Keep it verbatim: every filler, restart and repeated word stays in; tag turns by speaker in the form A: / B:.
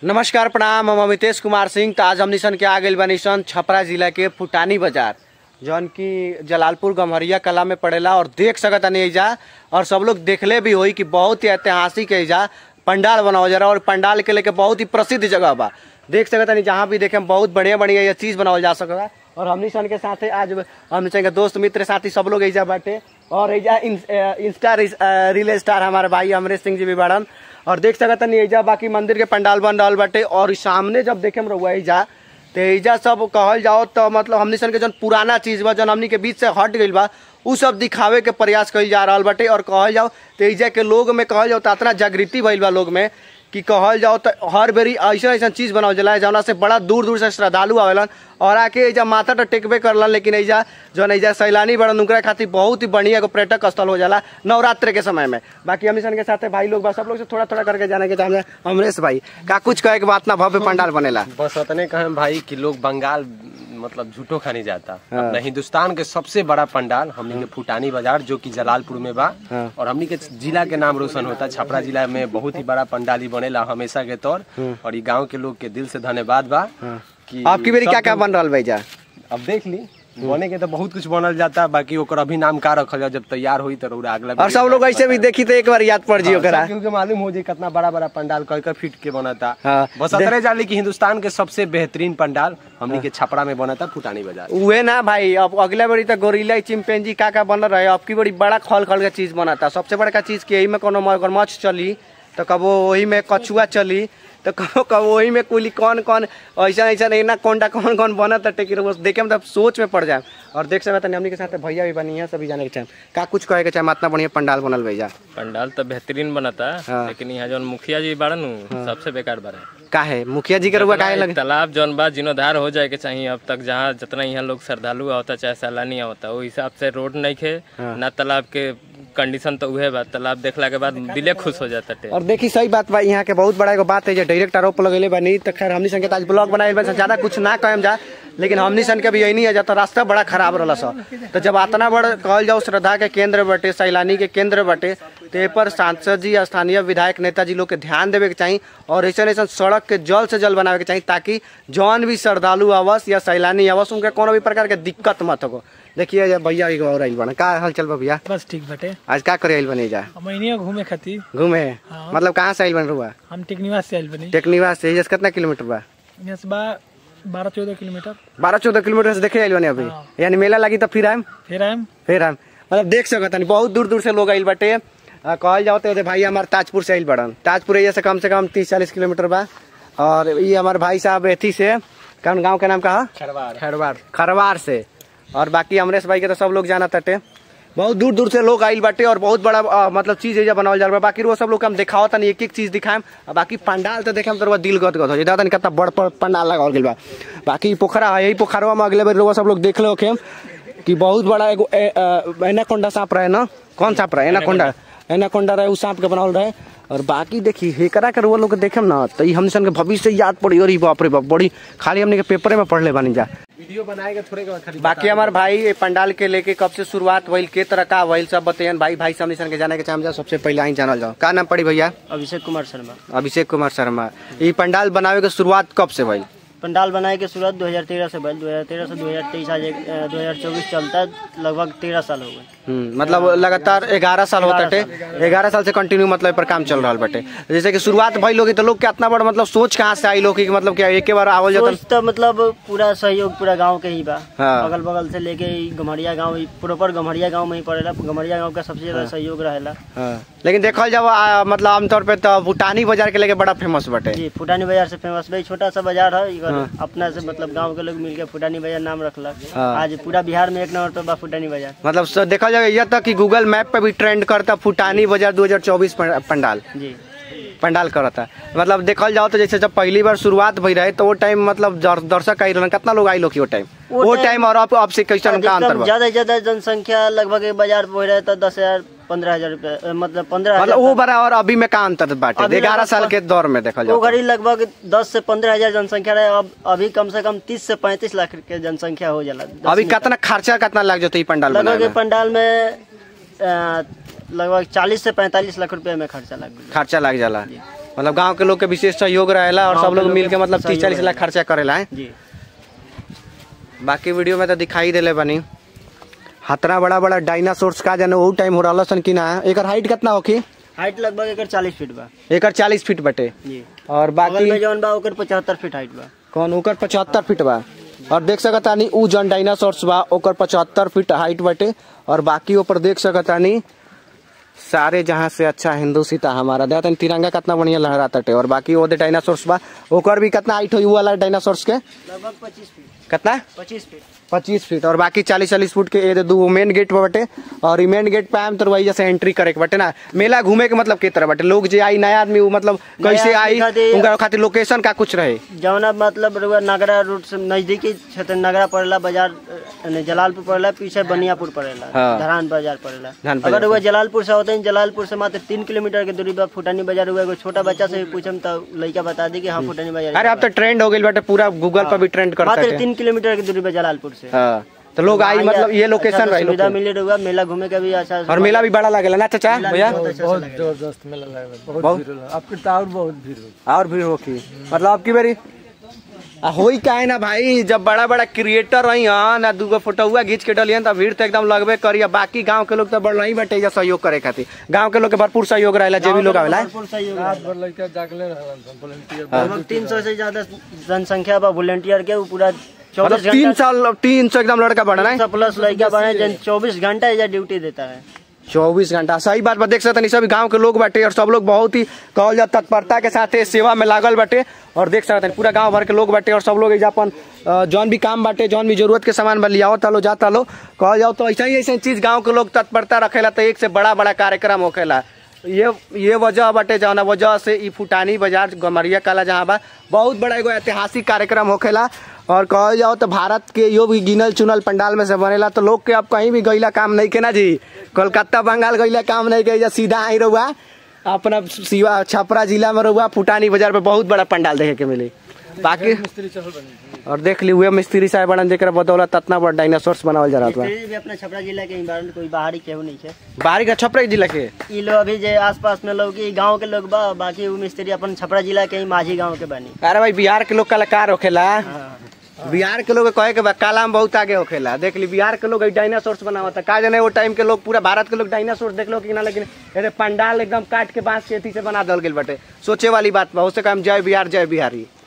A: नमस्कार प्रणाम, हम अमितेश कुमार सिंह। तो आज हमनी सन के आ गइल बानी सन छपरा जिला के फुटानी बाजार, जौन की जलालपुर गम्हरिया कला में पड़ेला। और देख सकत नहीं एजा, और सब लोग देखले भी होई कि बहुत ही ऐतिहासिक एजा पंडाल बनावल जा रहा। और पंडाल के लेके बहुत ही प्रसिद्ध जगह बा। देख सकत नहीं, जहाँ भी देखे बहुत बढ़िया बढ़िया ये चीज़ बनावल जा सकता। और हमनी सन के साथ आज हमनी सन के दोस्त मित्र साथी सब लोग एजा बाटे। और एजा इंस्टा रील स्टार हमारे भाई अमरेश सिंह जी भी बाड़न। और देख सकत नहीं एजा बाकी मंदिर के पंडाल बन रहा बाटे। और सामने जब देखे रहुआ एजा तो एजा सब कहल जाओ तो मतलब हमनी सन के जौन पुराना चीज़ बा, जौन हमनी के बीच से हट गइल बा, उ सब दिखावे के प्रयास कइल जा रहा बाटे। और कहल जाओ तो एजा के लोग में कहल जाओ तो इतना जागृति भइल बा लोग में कि कहल जाओ तो हर बेरी ऐसा ऐसा चीज़ बनावल जाला जौना से बड़ा दूर दूर से श्रद्धालु आवेलन और आके एजा माथा तो टेकबे करलन। लेकिन एजा जौन एजा सैलानी बड़न उनकरा खातिर बहुत ही बढ़िया एगो पर्यटक स्थल हो जाला नवरात्र के समय में। बाकी हमनी सन के साथ भाई लोग बा, सब लोग से थोड़ा थोड़ा करके जाने के चाहे। अमरेश भाई का कुछ कहे के बात ना भव्य पंडाल बनेला?
B: बस उतने कहें भाई कि लोग बंगाल मतलब झूठो खानी जाता। हाँ। अपना हिंदुस्तान के सबसे बड़ा पंडाल हमनी के फुटानी बाजार जो कि जलालपुर में बा। हाँ। और हमनी के जिला के नाम रोशन होता। छपरा जिला में बहुत ही बड़ा पंडाल ही बनेला हमेशा के तौर। और ये गांव के लोग के दिल से धन्यवाद बा। हाँ। कि
A: आपकी बेरी क्या क्या बन रहा भाई? जा
B: अब देख ली, बने के तो बहुत कुछ बनल जाता। बाकी ओकर अभी नाम का रखल जा, जब तैयार हुई तो अगला।
A: और सब लोग ऐसे भी देखी तो एक बार याद पड़ जी ओकरा,
B: क्योंकि मालूम हो जाए कितना बड़ा बड़ा पंडाल कई कई फीट के बना था। हाँ। बस अतरे जाली कि हिंदुस्तान के सबसे बेहतरीन पंडाल हमनी के छपरा में बना था फुटानी बाजार।
A: उहे ना भाई, अब अगले बड़ी तो गोरिल्ला चिंपैंजी का का बन रहे। अब की बड़ी बड़ा खल खल के चीज बना था। सबसे बड़ा चीज की यही में कोनो मगरमच्छ चली तो कबो वही में कछुआ चली तो कहो कहो वही में कुली कौन कौन ऐसा ऐसा ना कोंडा कौन कौन बना था टेकी देखे मतलब सोच में पड़ जाए। और देख सकते हैं हमनी के साथ भैया भी बनी है, सभी जाने के चाहे का कुछ कहे के चाहे। इतना बढ़िया पंडाल बनल भैया।
C: पंडाल तो बेहतरीन बनता। हाँ। लेकिन यहाँ जौन मुखिया जी बाड़न हाँ। सबसे बेकार बारे
A: का है मुखिया जी के रुआ काहे लगे?
C: तालाब जौन बा जीर्णोद्धार हो जाए के चाहिए। अब तक जहाँ जितना यहाँ लोग श्रद्धालु होता चाहे सैलानी होता वो हिसाब से रोड नहीं खे। हाँ। ना तालाब के कंडीशन तो उहे बात, तालाब देखला के बाद दिले खुश हो जाता है।
A: और देखी सही बात बा, यहाँ के बहुत बड़ा एगो बात है जो डायरेक्ट आरोप लगेले बनी। तो खैर हमनी सन के आज ब्लॉग बनाए बस ज्यादा कुछ ना कहम जा, लेकिन हमनी सन के भी यही नहीं है जाता। रास्ता बड़ा खराब रहा सब। तो जब इतना बड़ा कहल जाओ श्रद्धा के केंद्र बटे, सैलानी के केंद्र बटे, तो पर सांसद जी, स्थानीय विधायक नेताजी लोग के ध्यान देवे के चाहिए। और ऐसा ऐसा सड़क के जल्द से जल्द बनावे के चाहिए ताकि जौन भी श्रद्धालु आवस या सैलानी आवस उनके कोनो भी प्रकार के दिक्कत मत हो। देखिए भैया और आइल बना, का हाल चल बा भैया?
D: बस ठीक बटे।
A: आज का करे आइल बने जा?
D: महीने घूमे खातिर।
A: घूमे? हाँ। मतलब कहाँ से आइल बन रहा?
D: हम टेकनीवास से आइल बने।
A: टेकनीवास से यहाँ कितना किलोमीटर बा?
D: यहाँ से बा बारह चौदह किलोमीटर।
A: बारह चौदह किलोमीटर से देखे आइल बने अभी। हाँ। यानी मेला लगी तो फिर आयम
D: फिर आयम फिर
A: आयम मतलब देख सकत नहीं बहुत दूर दूर से लोग आइल बटे। कहल जाओ तो भाई हमारे ताजपुर से आइल बड़न। ताजपुर एरिया से कम से कम तीस चालीस किलोमीटर बा। और ये हमारे भाई साहब एथी से, कौन गाँव के नाम कहा?
B: खरवार।
A: खरवार खरवार से। और बाकी अमरेश भाई के तो सब लोग जाना तटे। बहुत दूर दूर से लोग आइल बाटे और बहुत बड़ा आ, मतलब चीज एजा बनावल जा रहा है। बाकी वो सब लोग हम दिखाओ तनी एक एक चीज दिखाएम। बाकी पंडाल तो देखे तो दिल गद गद हो जाता। कितना बड़ पंडाल लगावल गइल बा। बाकी पोखरा है, यही पोखरवा में अगले बार सब लोग देख लो कि बहुत बड़ा एगो एनाकोंडा सांप रहे ना। कौन सांप रहे? एनाकोंडा एनाकोंडा रहे, उस सांप के बनावल रहे। और बाकी देखी हेकरा के वो लोग देखे ना तो हम सन के भविष्य याद पड़ी। और बाप रे बाप बड़ी खाली हमने के पेपर में पढ़ ले बनी जा।
B: वीडियो बनाएगा थोड़े के।
A: बाकी हमारे भाई पंडाल के लेके कब से शुरुआत वही के तरह का वही सब बताइए भाई। भाई सामने सन के जाने के चाहे सबसे पहले ही जानल जाओ। का नाम पड़ी भैया?
E: अभिषेक कुमार शर्मा।
A: अभिषेक कुमार शर्मा। ये पंडाल बनावे के शुरुआत कब से भाई?
E: पंडाल बनाए के शुरुआत दो हजार तेरह से भइल। दो हजार तेरह से दो हजार तेईस आज दो हजार चौबीस चलता, लगभग तेरह साल हो गए।
A: मतलब लगातार ग्यारह साल होता है। ग्यारह साल से कंटिन्यू मतलब पर काम चल रहा बटे। जैसे कि शुरुआत भाई लोग तो लोग कितना बड़ा मतलब सोच कहाँ से आई लोग की मतलब क्या एक बार आवल जाता?
E: तो मतलब पूरा सहयोग पूरा गांव के ही बा। हाँ। अगल बगल से लेके गम्हरिया गांव प्रॉपर गम्हरिया गांव में ही पड़ेला। गम्हरिया गांव का सबसे ज्यादा सहयोग रहेला। हाँ।
A: लेकिन देखल जाओ मतलब आमतौर पे तो फुटानी बाजार के लेके बड़ा फेमस बटे।
E: जी फुटानी बाजार से फेमस भाई। छोटा सा बाजार है। हाँ। अपना से मतलब गांव के लोग मिलकर फुटानी बाजार नाम रखलक। हाँ। आज पूरा बिहार में एक नंबर पे बा फुटानी बाजार। मतलब
A: देखा जाए यह तक कि गूगल मैप पे भी ट्रेंड करता फुटानी बाजार दो हजार चौबीस पंडाल। जी पंडाल करता। मतलब देखल जाओ तो जैसे जब पहली बार शुरुआत भई रहे तो वो टाइम मतलब दर्शक आई रहे कितना लोग आई लोग वो टाइम वो टाइम और अब से कैसा का अंतर?
E: ज्यादा ज्यादा जनसंख्या लगभग बाजार हो रहे तो दस हजार पंद्रह हजार रुपया मतलब पंद्रह
A: मतलब वो बड़ा। और अभी में का अंतर बाटे? ग्यारह साल के दौर में देखा जाए
E: वो घड़ी लगभग दस से पंद्रह हजार जनसंख्या रहे। अब अभी कम से कम तीस से पैंतीस लाख के जनसंख्या हो जाला।
A: अभी कितना खर्चा कितना लग जाता है पंडाल?
E: लगभग पंडाल में लगभग चालीस से पैंतालीस लाख रुपए में खर्चा लग
A: खर्चा लग जाला। मतलब गांव के लोग के विशेष सहयोग रहेला और सब लोग मिल के मतलब तीस चालीस लाख खर्चा करेला है
E: जी।
A: बाकी वीडियो में तो दिखाई देले बनी हतरा बड़ा बड़ा डायनासोर्स का जाने वो टाइम हो रहा सन कि ना। एकर हाइट कितना होगी?
E: हाइट लगभग एकर चालीस फीट बा।
A: एकर चालीस फीट बटे
E: जी।
A: और बाकी
E: जौन बा ओकर पचहत्तर फीट हाइट बा।
A: कौन ओकर पचहत्तर फीट बा और देख सकतानी उ जन डायनासोर्स बा ओकर पचहत्तर फीट हाइट बटे और बाकी ऊपर देख सकतानी सारे जहाँ से अच्छा हिंदू सीता हमारा देखा तिरंगा कितना बढ़िया लहराता टे और बाकी वो डायनासोर्स बा ओकर भी कितना हाइट हो वाला डायनासोर्स के
E: लगभग पच्चीस फीट।
A: कितना?
E: पच्चीस फीट।
A: पच्चीस फीट और बाकी चालीस चालीस फुट के ये दो मेन गेट पे बटे और मेन गेट पे आम तो वही जैसे एंट्री करे के बटे ना। मेला घूमे के मतलब के तरह बटे लोग जे आई नया आदमी मतलब कैसे आई उनका खातिर लोकेशन का कुछ रहे
E: जौना मतलब नगरा रूट से नजदीकी क्षेत्र नगरा पड़ेला बाजार जलालपुर पड़ेला पीछे बनियापुर पड़ेला धरान बाजार पड़ेला। अगर वो जलालपुर से होते हैं जलालपुर से मात्र तीन किलोमीटर की दूरी पर फुटानी बाजार हुआ है। छोटा बच्चा से पूछम तो लड़का बता दी कि हाँ फुटानी बाजार।
A: अरे अब तो ट्रेंड हो गई बटे पूरा गूगल पर भी ट्रेंड करता है।
E: मात्र तीन किलोमीटर की दूरी पर जलालपुर से
A: हाँ तो लोग आई मतलब ये लोकेशन रही
E: सुविधा मिले हुआ मेला घूमे का भी अच्छा
A: और मेला भी बड़ा लगेला ना चाचा भैया
D: बहुत जबरदस्त मेला लगेगा बहुत भीड़ होला आपके तो और बहुत भीड़ हो
A: और भीड़ होगी मतलब आपकी बारी होई का है ना भाई जब बड़ा बड़ा क्रिएटर रही ना दूगो फोटोआ खींच के डलियन तो भीड़ तो एकदम लगबे करिए। बाकी गांव के लोग तो बड़ नहीं बटे सहयोग करे खातिर गांव के लोग के भरपूर सहयोग रहेला जे भी लोग आवेला
E: तीन सौ से ज्यादा जनसंख्या बा वॉलंटियर के पूरा
A: चौबीस तीन साल तीन सौ एकदम लड़का बढ़ा है
E: प्लस लड़का बने जन चौबीस घंटा एजा ड्यूटी देता है।
A: चौबीस घंटा सही बात देख सकते सब गांव के लोग बाटे और सब लोग बहुत ही कहल जा तत्परता के साथ सेवा में लागल बाटे और देख सकते पूरा गांव भर के लोग बाटे और सब लोग अपन जौन भी काम बाटे जौन भी जरूरत के सामान लियाओ लो जाता लो कहल जाओ तो ऐसा ही ऐसा चीज गाँव के लोग तत्परता रखेला तो एक से बड़ा बड़ा कार्यक्रम होखेला। ये ये वजह बाटे जौना वजह से ई फुटानी बाजार गमरिया कला जहाँ बा बहुत बड़ा एगो ऐतिहासिक कार्यक्रम होखेला और कहल जाओ तो भारत के यो भी गिनल चुनल पंडाल में से बनेला तो लोग के अब कहीं भी गईला काम नहीं के ना जी कोलकाता बंगाल गईला काम नहीं के सीधा आई रहुआ अपना सिवा छपरा जिला में रहुआ फुटानी बाजार पे बहुत बड़ा पंडाल देखे के मिली। बाकी और देख ली हुए मिस्त्री साहब बड़न जेकर बदौलत इतना बड़ा डायनासोर्स बनावल जा रहा था।
E: भी अपना छपरा जिला के इन्वायरमेंट कोई बाहरी केहू नहीं है
A: बाहरी का छपरा जिला के
E: ई लोग अभी जे आसपास में लोग की गांव के लोग बा बाकी वो मिस्त्री अपन छपरा जिला के ही माझी गांव के बनी।
A: अरे भाई बिहार के लोग कलाकार होखेला बिहार के लोग कहे के कला में बहुत आगे होखेला देख ली बिहार के लोग डायनासोर्स बनावता का जाने वो टाइम के लोग पूरा भारत के लोग डायनासोर्स देख लो कि ना लेकिन अरे पंडाल एकदम काट के बांस के अथी से बना दल गए बटे सोचे वाली बात बा। उससे कम जय बिहार जय बिहारी।